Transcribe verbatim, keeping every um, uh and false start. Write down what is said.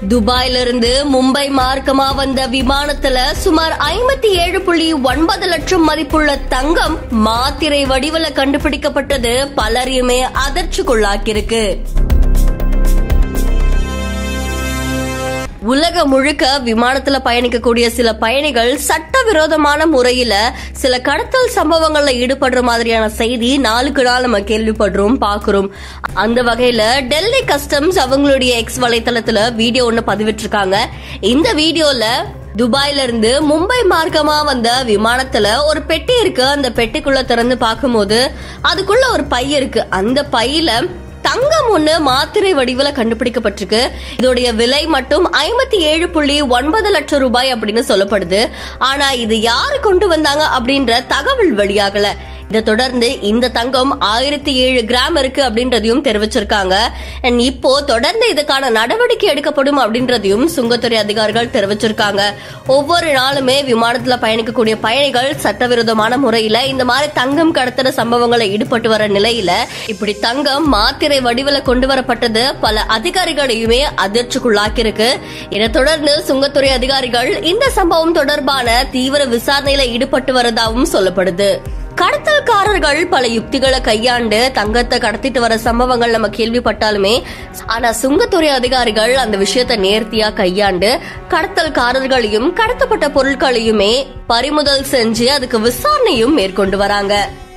துபாயிலிருந்து மும்பை மார்க்கமா வந்த விமானத்துல சுமார் ஐம்பத்தி ஏழு புள்ளி ஒன்பது லட்சம் மதிப்புள்ள தங்கம் மாத்திரை வடிவில கண்டுபிடிக்கப்பட்டது பலரையுமே அதிர்ச்சிக்குள்ளாக்கியிருக்கு. உலகம் முழுக்க விமானத்துல பயணிக்கக்கூடிய சில பயணிகள் சட்டவிரோதமான முறையில சில கடத்தல் சம்பவங்கள்ல ஈடுபடுற மாதிரியான செய்தி நாளுக்கு நாள் நம்ம கேள்விப்படுறோம் பாக்குறோம். அந்த வகையில டெல்லி கஸ்டம்ஸ் அவங்களுடைய எக்ஸ் வலைத்தளத்துல வீடியோ ஒண்ணு பதிவிட்டிருக்காங்க. இந்த வீடியோல துபாயில இருந்து மும்பை மார்க்கமா வந்த விமானத்துல ஒரு பெட்டி இருக்கு. அந்த பெட்டிக்குள்ள திறந்து பார்க்கும்போது அதுக்குள்ள ஒரு பை இருக்கு. அந்த பையில தங்கம் ஒண்ணு மாத்திரை வடிவில கண்டுபிடிக்கப்பட்டிருக்கு. இதோடைய விலை மட்டும் ஐம்பத்தி ஏழு புள்ளி ஒன்பது லட்சம் ரூபாய் அப்படின்னு சொல்லப்படுது. ஆனா இது யாரு கொண்டு வந்தாங்க அப்படின்ற தகவல் வெளியாகல. இதை தொடர்ந்து இந்த தங்கம் ஆயிரத்தி ஏழு கிராம் இருக்கு அப்படின்றதையும் தெரிவிச்சிருக்காங்க. இப்போ தொடர்ந்து இதுக்கான நடவடிக்கை எடுக்கப்படும் அப்படின்றதையும் சுங்கத்துறை அதிகாரிகள் தெரிவிச்சிருக்காங்க. ஒவ்வொரு நாளுமே விமானத்துல பயணிக்கக்கூடிய பயணிகள் சட்டவிரோதமான முறையில இந்த மாதிரி தங்கம் கடத்துற சம்பவங்களை ஈடுபட்டு வர நிலையில இப்படி தங்கம் மாத்திரை வடிவில கொண்டு வரப்பட்டது பல அதிகாரிகளையுமே அதிர்ச்சிக்குள்ளாக்கியிருக்கு. இதை தொடர்ந்து சுங்கத்துறை அதிகாரிகள் இந்த சம்பவம் தொடர்பான தீவிர விசாரணையில ஈடுபட்டு வரதாகவும் சொல்லப்படுது. கடத்தல்காரர்கள் பல யுக்திகளை கையாண்டு தங்கத்தை கடத்திட்டு வர சம்பவங்கள் நம்ம கேள்விப்பட்டாலுமே ஆனா சுங்கத்துறை அதிகாரிகள் அந்த விஷயத்தை நேர்த்தியா கையாண்டு கடத்தல்காரர்களையும் கடத்தப்பட்ட பொருட்களையுமே பறிமுதல் செஞ்சு அதுக்கு விசாரணையும் மேற்கொண்டு வராங்க.